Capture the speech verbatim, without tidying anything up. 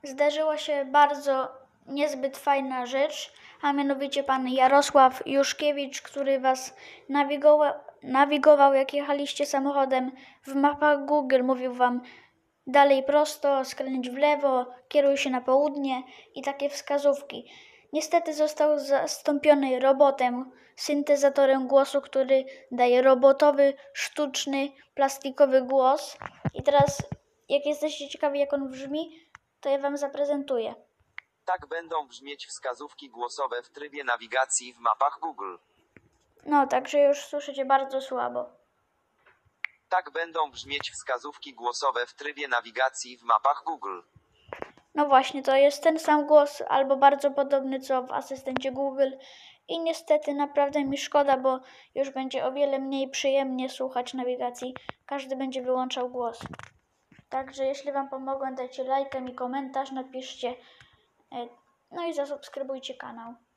zdarzyła się bardzo niezbyt fajna rzecz, a mianowicie pan Jarosław Juszkiewicz, który was nawigował, nawigował jak jechaliście samochodem w mapach Google, mówił wam dalej prosto, skręć w lewo, kieruj się na południe i takie wskazówki. Niestety został zastąpiony robotem, syntezatorem głosu, który daje robotowy, sztuczny, plastikowy głos. I teraz, jak jesteście ciekawi, jak on brzmi, to ja wam zaprezentuję. Tak będą brzmieć wskazówki głosowe w trybie nawigacji w mapach Google. No, także już słyszycie bardzo słabo. Tak będą brzmieć wskazówki głosowe w trybie nawigacji w mapach Google. No właśnie, to jest ten sam głos, albo bardzo podobny co w asystencie Google. I niestety naprawdę mi szkoda, bo już będzie o wiele mniej przyjemnie słuchać nawigacji. Każdy będzie wyłączał głos. Także jeśli wam pomogłem, dajcie lajka mi komentarz, napiszcie. No i zasubskrybujcie kanał.